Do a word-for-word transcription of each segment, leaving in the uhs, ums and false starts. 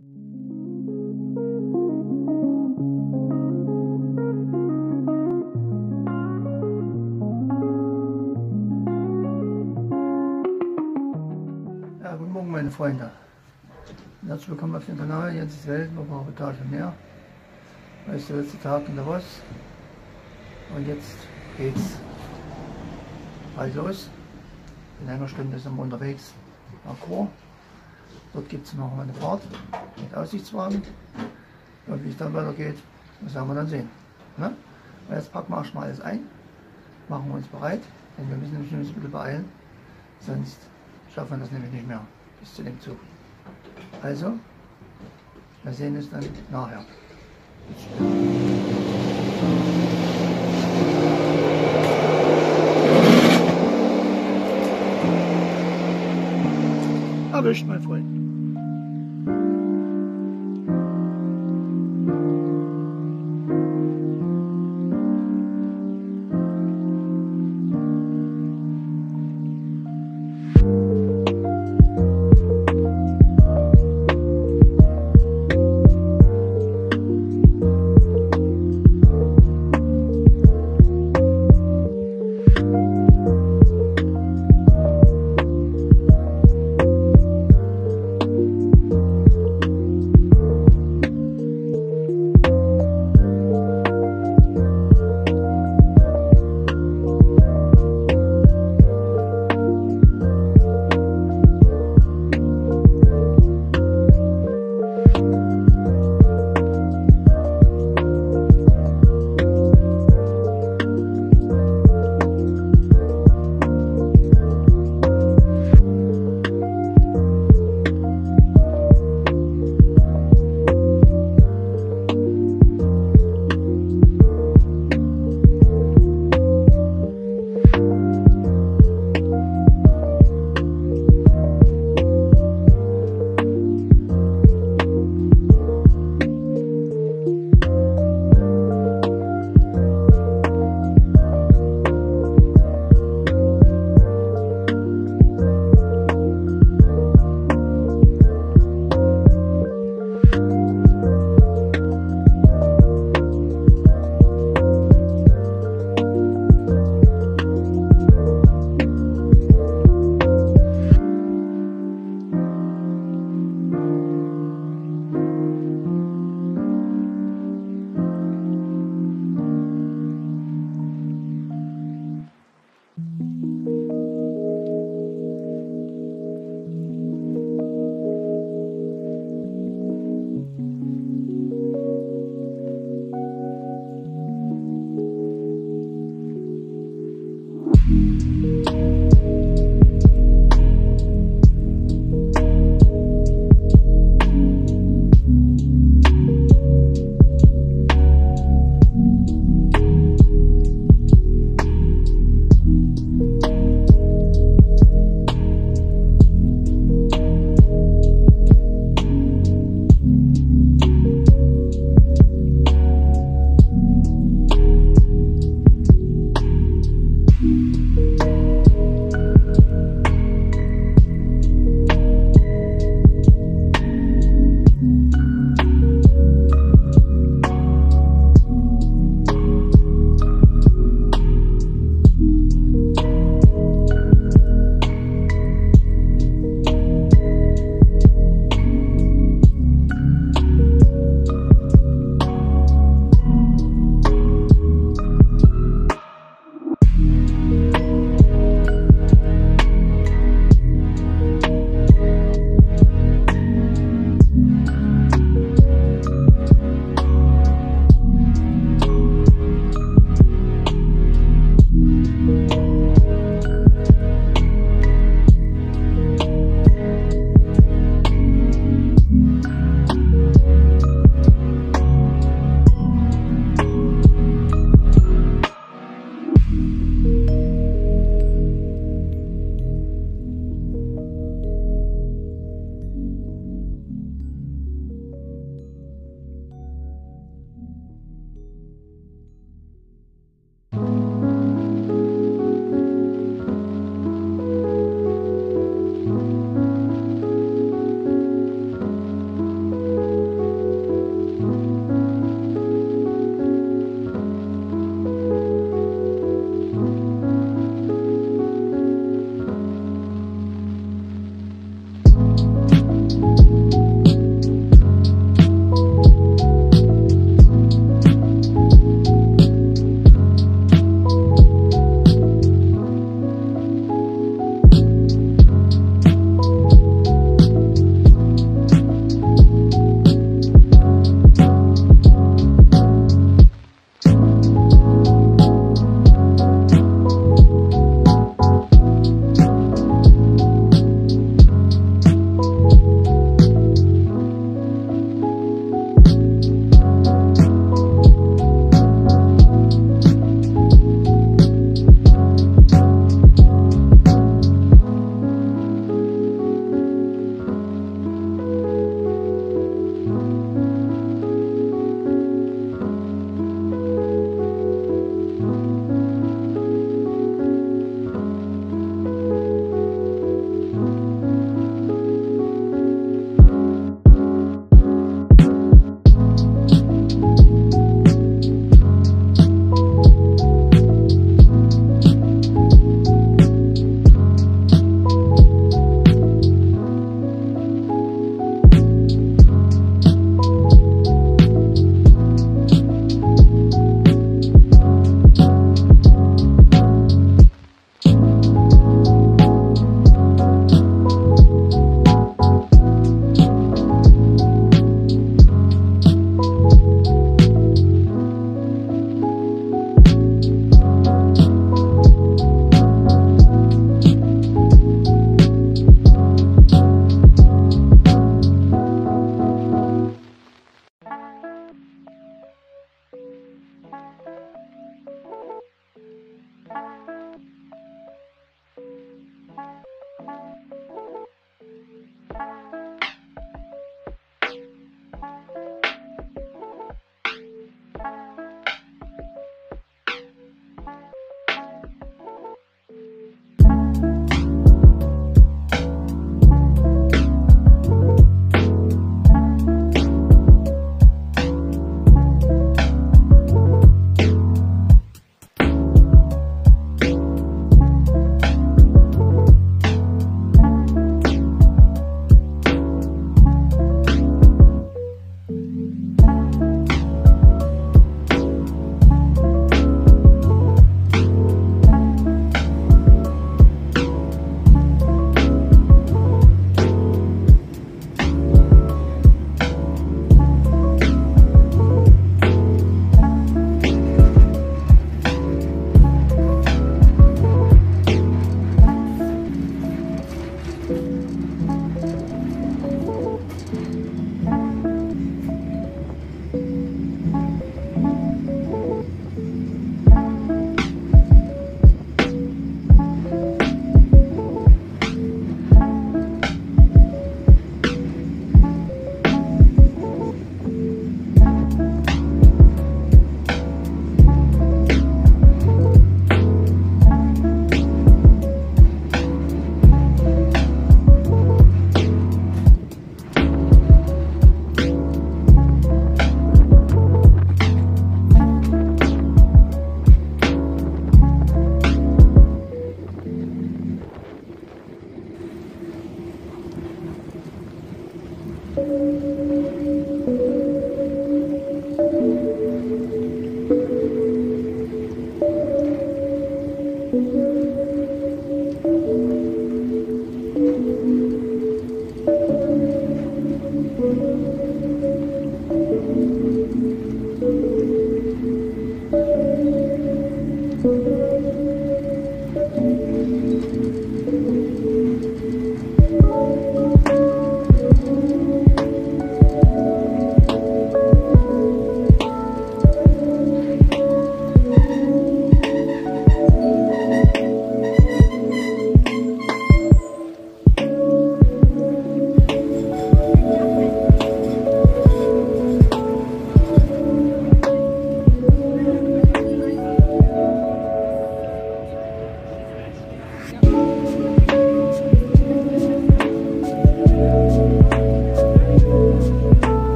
Ja, guten Morgen meine Freunde. Herzlich willkommen auf dem Kanal Jenses Welt, Reportage mehr. Heute ist der letzte Tag in Davos und jetzt geht's bald los. In einer Stunde sind wir unterwegs nach Chur. Dort gibt es noch eine Fahrt mit Aussichtswagen. Und wie es dann weitergeht, das werden wir dann sehen. Ne? Und jetzt packen wir erstmal alles ein, machen wir uns bereit, denn wir müssen uns ein bisschen beeilen, sonst schaffen wir das nämlich nicht mehr bis zu dem Zug. Also, wir sehen uns dann nachher. Erwischt, mein Freund.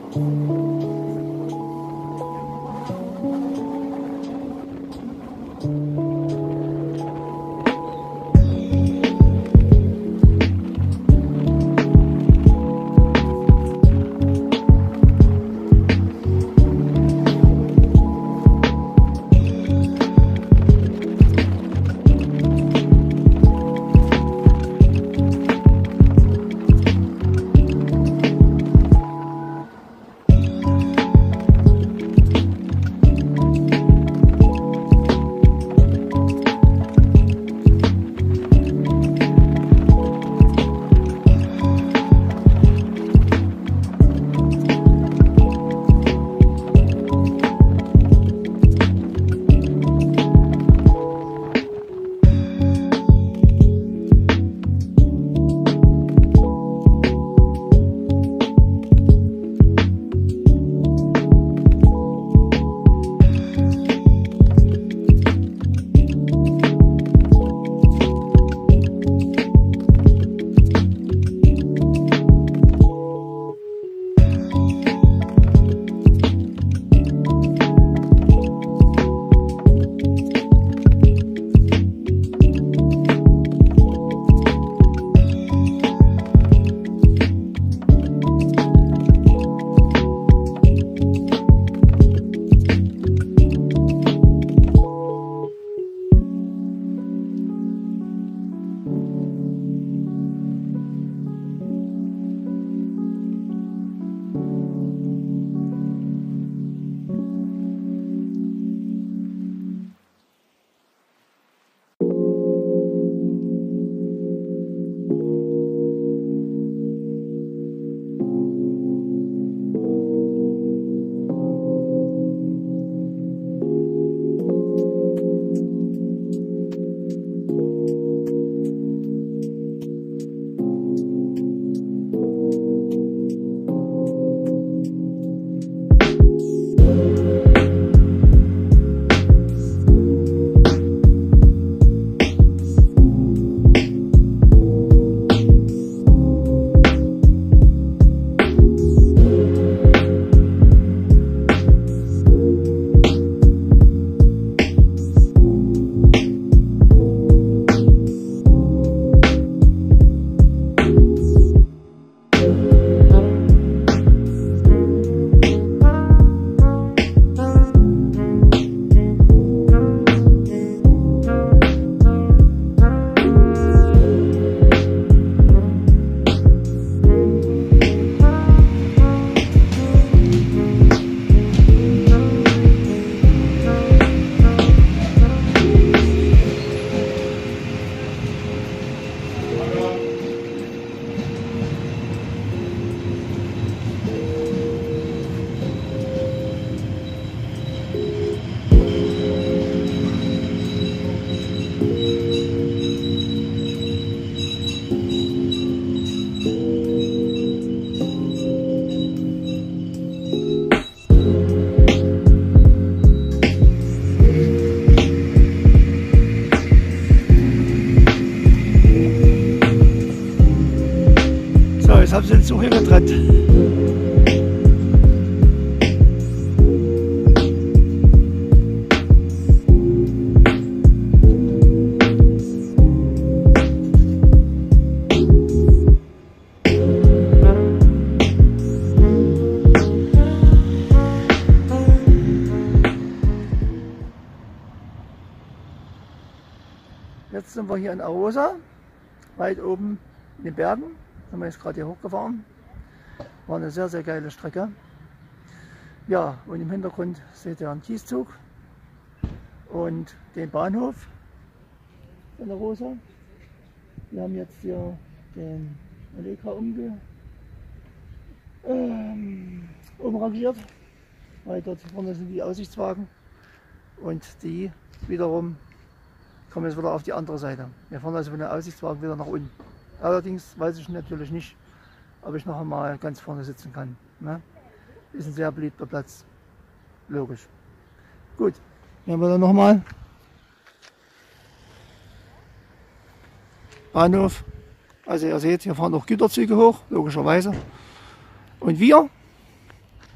Jetzt haben sie den Zug hier getrennt. Jetzt sind wir hier in Arosa, weit oben in den Bergen. Sind wir jetzt gerade hier hochgefahren. War eine sehr, sehr geile Strecke. Ja, und im Hintergrund seht ihr einen Kieszug und den Bahnhof in Arosa. Wir haben jetzt hier den Allegra umge, ähm, umrangiert, weil dort vorne sind die Aussichtswagen und die wiederum kommen jetzt wieder auf die andere Seite. Wir fahren also von der Aussichtswagen wieder nach unten. Allerdings weiß ich natürlich nicht, ob ich noch einmal ganz vorne sitzen kann. Ne? Ist ein sehr beliebter Platz. Logisch. Gut, hier haben wir dann nochmal Bahnhof. Also ihr seht, hier fahren auch Güterzüge hoch, logischerweise. Und wir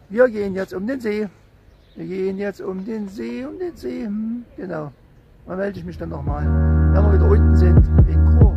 Wir gehen jetzt um den See. Wir gehen jetzt um den See, um den See. Hm, genau. Dann melde ich mich dann nochmal, wenn wir wieder unten sind in Chur.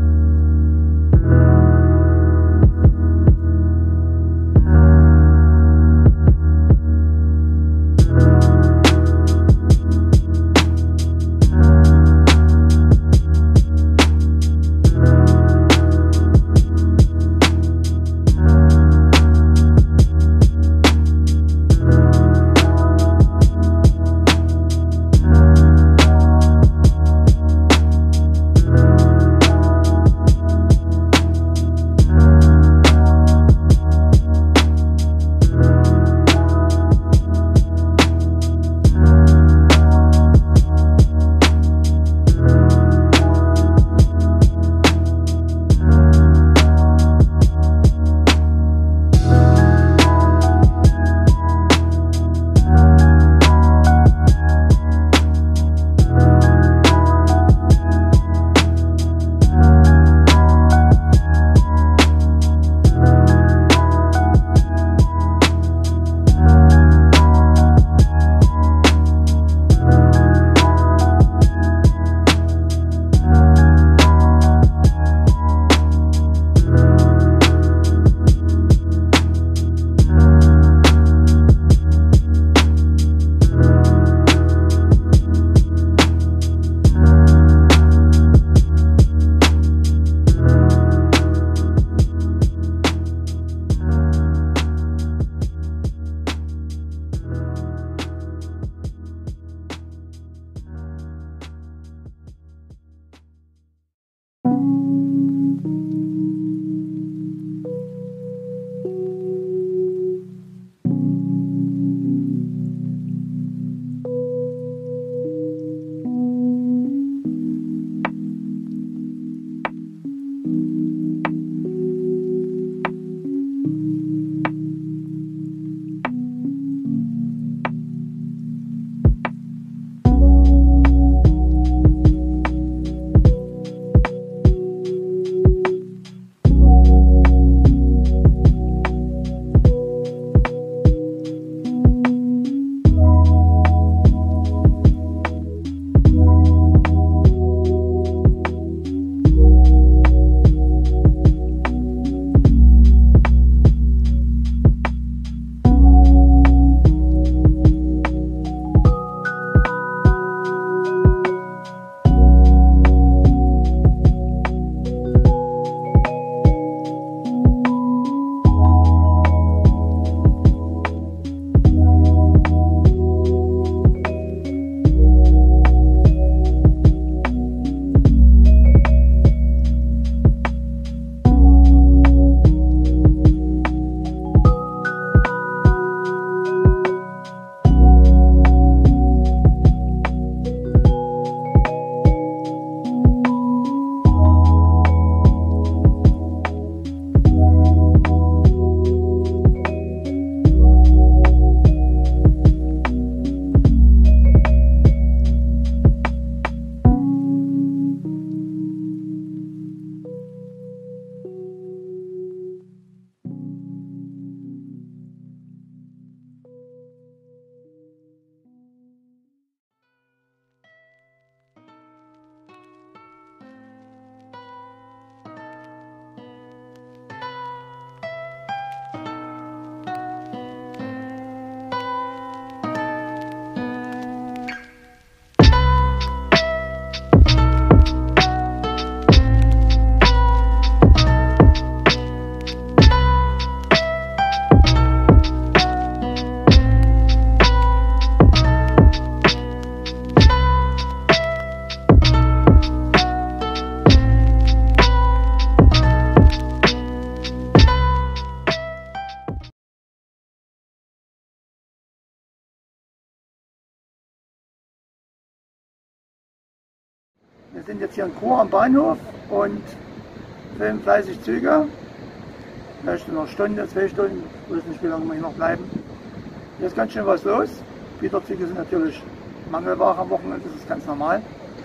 Wir sind jetzt hier in Chur am Bahnhof und filmen fleißig Züge. Vielleicht noch eine Stunde, zwei Stunden, ich weiß nicht, wie lange wir hier noch bleiben. Hier ist ganz schön was los. Güterzüge sind natürlich Mangelware am Wochenende, das ist ganz normal.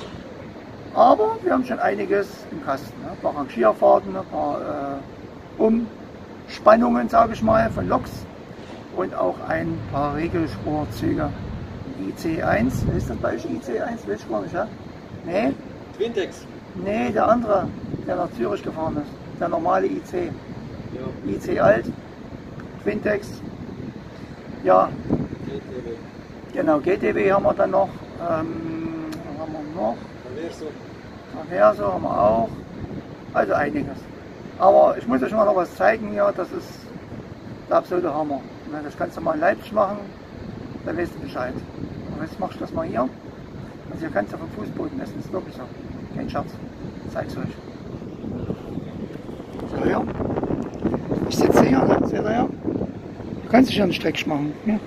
Aber wir haben schon einiges im Kasten. Ne? Ein paar Rangierfahrten, ein paar äh, Umspannungen, sage ich mal, von Loks. und auch ein paar Regelspurzüge. I C eins, ist das bei euch I C eins? Willst du nicht, ja? Nee? Twintex? Nee, der andere, der nach Zürich gefahren ist. Der normale I C. Ja. I C alt, Twintex. Ja. G T W. Genau, G T W haben wir dann noch. Ähm, was haben wir noch? Traverso. Traverso haben wir auch. Also einiges. Aber ich muss euch mal noch was zeigen hier. Das ist der absolute Hammer. Das kannst du mal in Leipzig machen, dann weißt du Bescheid. Und jetzt machst du das mal hier. Also hier kannst du vom Fußboden essen. Das ist wirklich so. Kein Scherz. Ich zeig's euch. So, hier. Ich sitze hier, ne? Seht ihr ja? Du kannst dich ja einen Streck machen. Ja.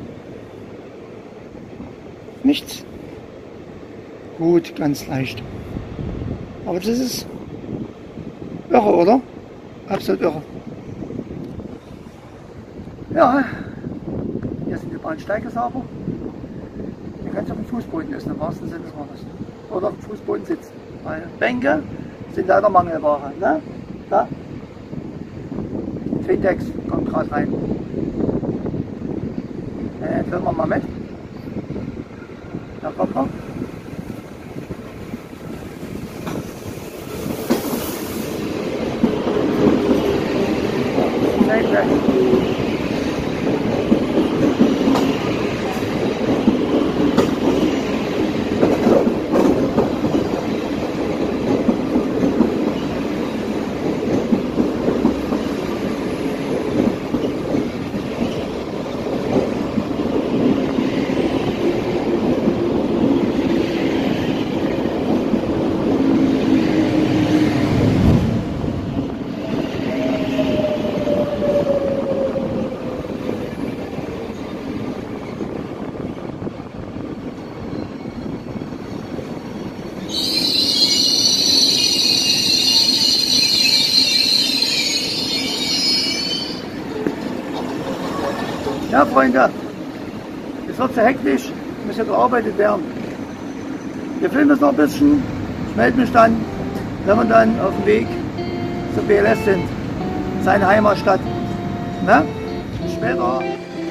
Nichts. Gut, ganz leicht. Aber das ist irre, oder? Absolut irre. Ja, hier sind die Bahnsteige sauber. Hier kannst du auf dem Fußboden essen, im wahrsten Sinne des Wortes. Oder auf dem Fußboden sitzen. Weil Bänke sind leider Mangelware. Ne? Da. Twintex kommt gerade rein. Äh, filmen wir mal mit. Da kommt er. Sehr gleich. Ja, Freunde, es wird sehr hektisch, muss ja gearbeitet werden. Wir filmen es noch ein bisschen, ich melde mich dann, wenn wir dann auf dem Weg zur B L S sind, seine Heimatstadt. Ne? Bis später.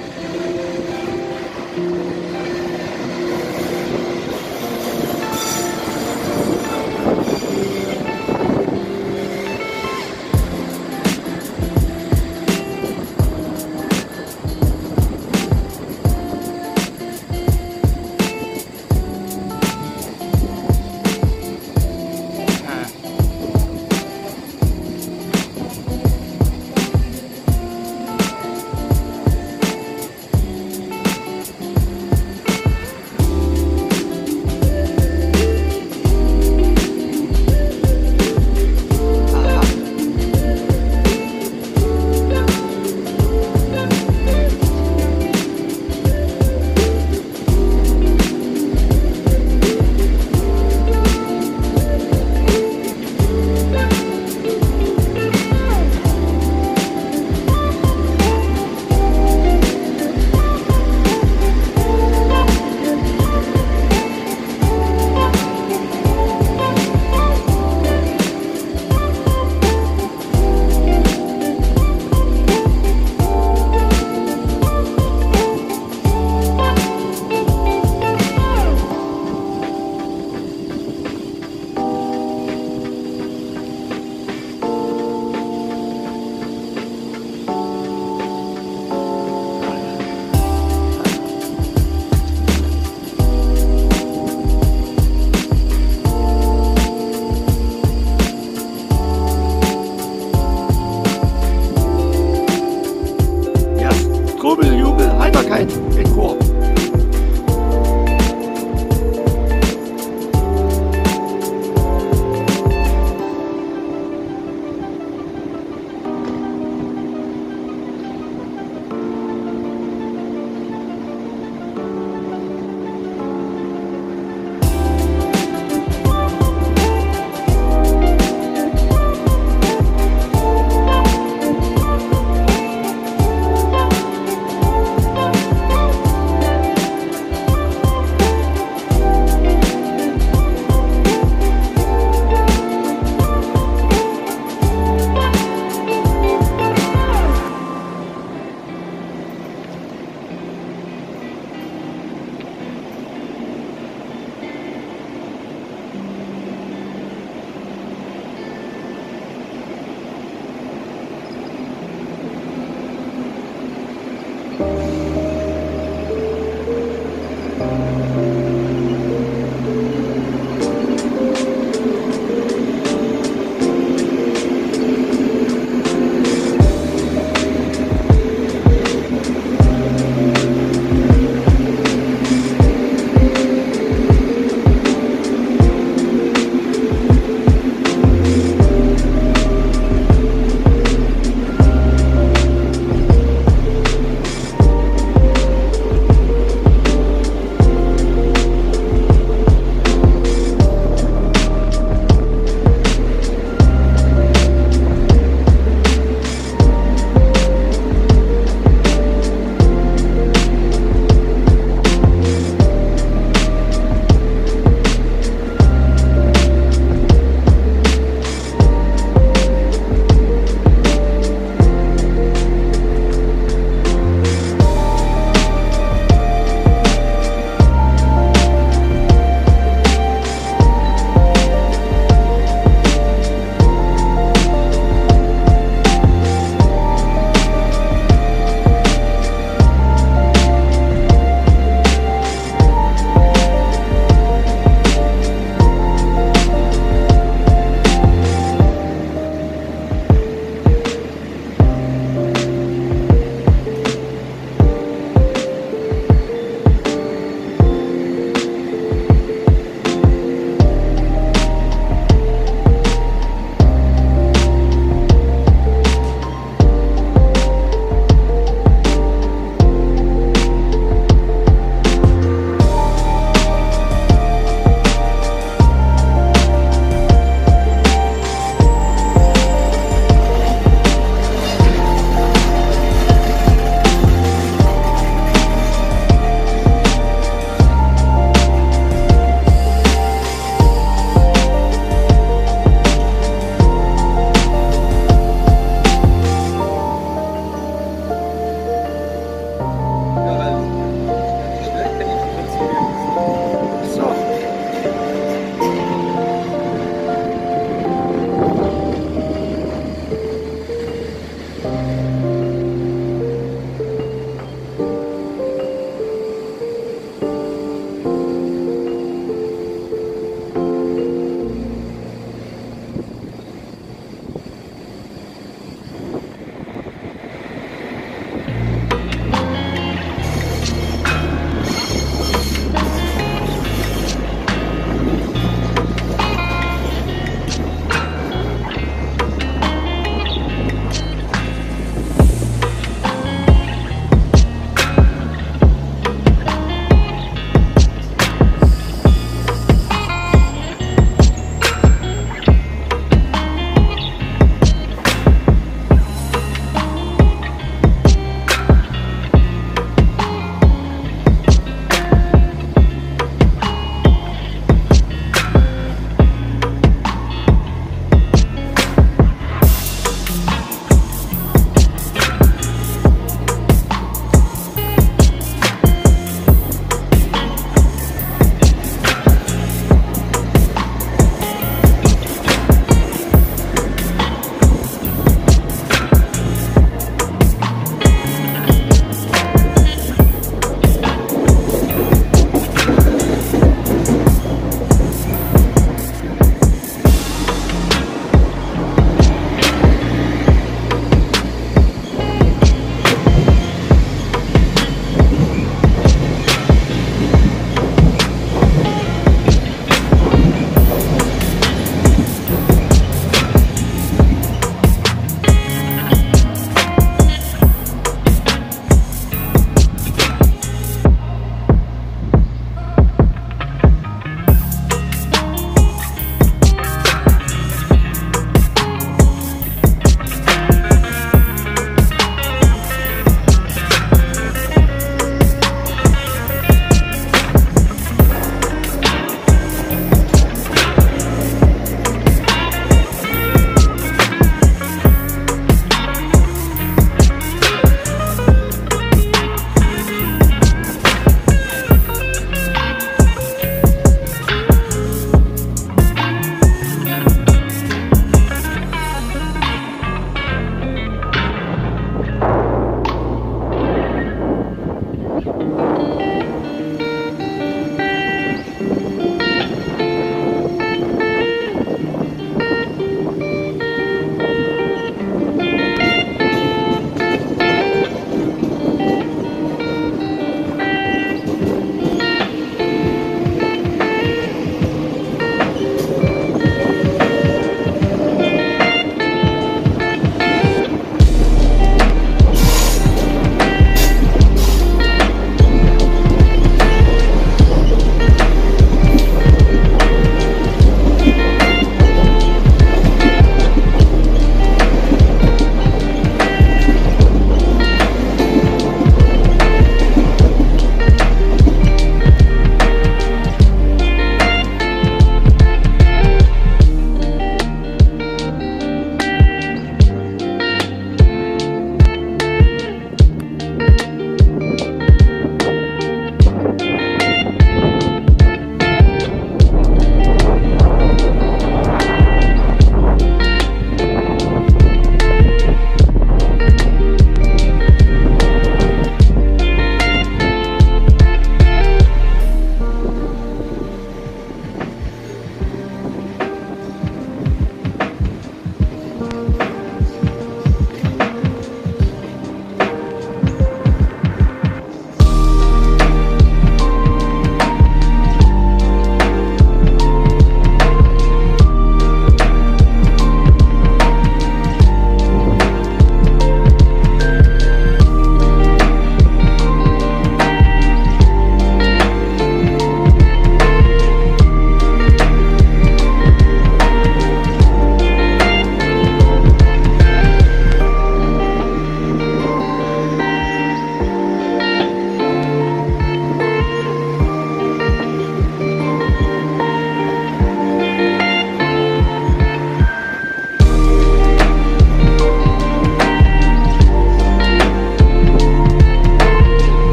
In Chor.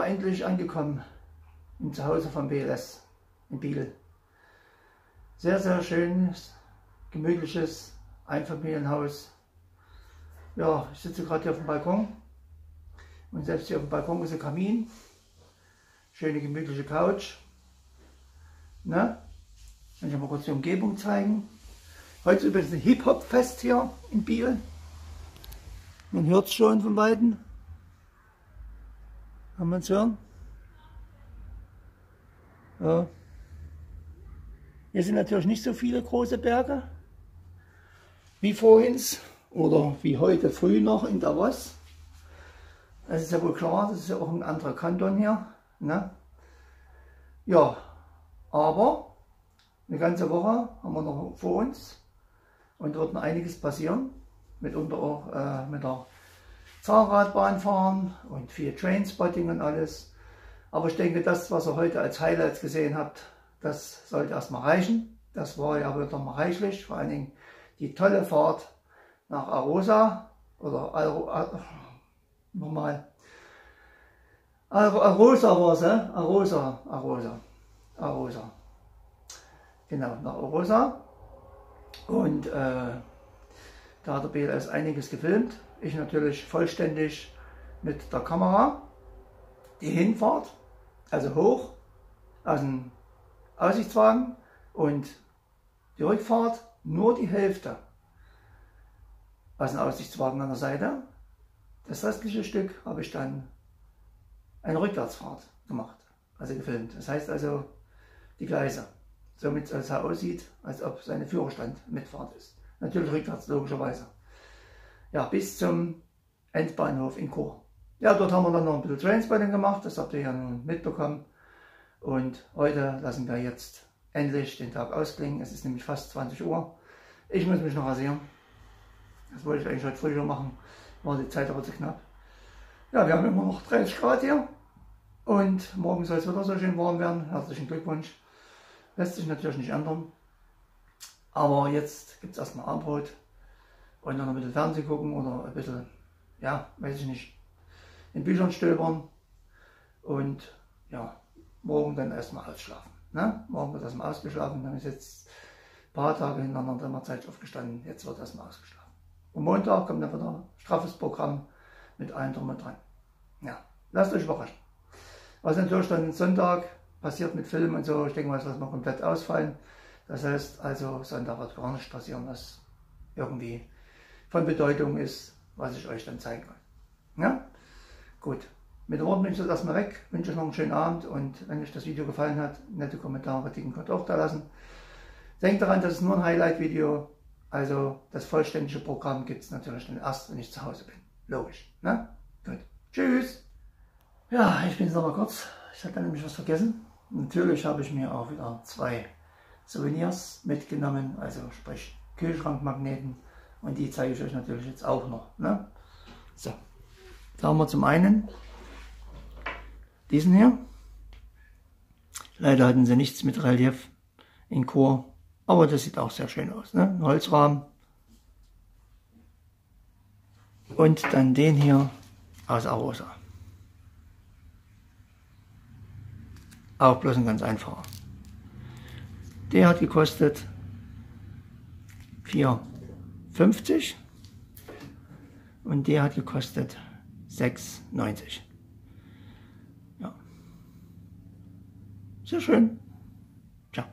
wir endlich angekommen im Zuhause von B L S in Biel. Sehr, sehr schönes, gemütliches Einfamilienhaus. Ja, ich sitze gerade hier auf dem Balkon und selbst hier auf dem Balkon ist ein Kamin. Schöne gemütliche Couch. Ne? Kann ich mal kurz die Umgebung zeigen. Heute ist übrigens ein Hip-Hop-Fest hier in Biel. Man hört es schon von beiden. Kann man es hören? Ja. Hier sind natürlich nicht so viele große Berge wie vorhin oder wie heute früh noch in Davos. Das ist ja wohl klar, das ist ja auch ein anderer Kanton hier. Ne? Ja, aber eine ganze Woche haben wir noch vor uns und wird noch einiges passieren. Mitunter auch äh, mit der Zahnradbahn fahren und viel Trainspotting und alles. Aber ich denke, das, was ihr heute als Highlights gesehen habt, das sollte erstmal reichen. Das war ja wieder mal reichlich, vor allen Dingen die tolle Fahrt nach Arosa oder Aro, Ar, nochmal. Arosa war es, ne? Arosa, Arosa, Arosa. Genau, nach Arosa. Und äh, da hat der B L S einiges gefilmt. Ich natürlich vollständig mit der Kamera. Die Hinfahrt, also hoch aus dem Aussichtswagen und die Rückfahrt nur die Hälfte aus dem Aussichtswagen an der Seite. Das restliche Stück habe ich dann eine Rückwärtsfahrt gemacht, also gefilmt. Das heißt also die Gleise, somit es so aussieht, als ob seine Führerstand Mitfahrt ist. Natürlich rückwärts, logischerweise. Ja, bis zum Endbahnhof in Chur. Ja, dort haben wir dann noch ein bisschen Trainspotting gemacht, das habt ihr ja nun mitbekommen. Und heute lassen wir jetzt endlich den Tag ausklingen. Es ist nämlich fast zwanzig Uhr. Ich muss mich noch rasieren. Das wollte ich eigentlich heute früh schon machen, war die Zeit aber zu knapp. Ja, wir haben immer noch dreißig Grad hier und morgen soll es wieder so schön warm werden. Herzlichen Glückwunsch. Lässt sich natürlich nicht ändern. Aber jetzt gibt es erstmal Abendbrot und dann ein bisschen Fernsehen gucken oder ein bisschen, ja, weiß ich nicht, in Büchern stöbern und ja, morgen dann erstmal ausschlafen. Ne? Morgen wird erstmal ausgeschlafen, dann ist jetzt ein paar Tage hintereinander immer Zeit aufgestanden, jetzt wird erstmal ausgeschlafen. Und Montag kommt dann wieder ein straffes Programm mit allem drum und dran. Ja, lasst euch überraschen. Was natürlich dann Sonntag passiert mit Film und so, ich denke mal, das lassen wir komplett ausfallen. Das heißt also, Sonntag wird gar nicht passieren, was irgendwie von Bedeutung ist, was ich euch dann zeigen kann. Ja? Gut, mit den Worten bin ich jetzt erstmal weg, wünsche euch noch einen schönen Abend und wenn euch das Video gefallen hat, nette Kommentare, Kritiken könnt ihr auch da lassen. Denkt daran, das ist nur ein Highlight-Video, also das vollständige Programm gibt es natürlich dann erst, wenn ich zu Hause bin. Logisch, ne? Gut, tschüss! Ja, ich bin jetzt noch mal kurz, ich hatte nämlich was vergessen. Natürlich habe ich mir auch wieder zwei Souvenirs mitgenommen, also sprich Kühlschrankmagneten und die zeige ich euch natürlich jetzt auch noch. Ne? So, da haben wir zum einen diesen hier. Leider hatten sie nichts mit Relief in Chur, aber das sieht auch sehr schön aus. Ne? Ein Holzrahmen. Und dann den hier aus Arosa. Auch bloß ein ganz einfacher. Der hat gekostet vier fünfzig und der hat gekostet sechs neunzig. Ja. Sehr schön. Tja.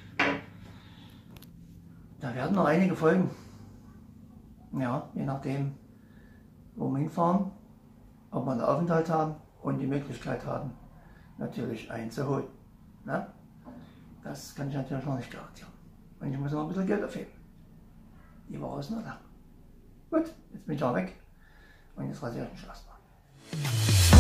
Da werden noch einige folgen. Ja, je nachdem, wo wir hinfahren, ob wir einen Aufenthalt haben und die Möglichkeit haben, natürlich einzuholen. Ne? Das kann ich natürlich noch nicht garantieren. Und ich muss noch ein bisschen Geld aufheben. Die Woche ist noch lang. Gut, jetzt bin ich auch weg und jetzt rasiere ich mich erstmal.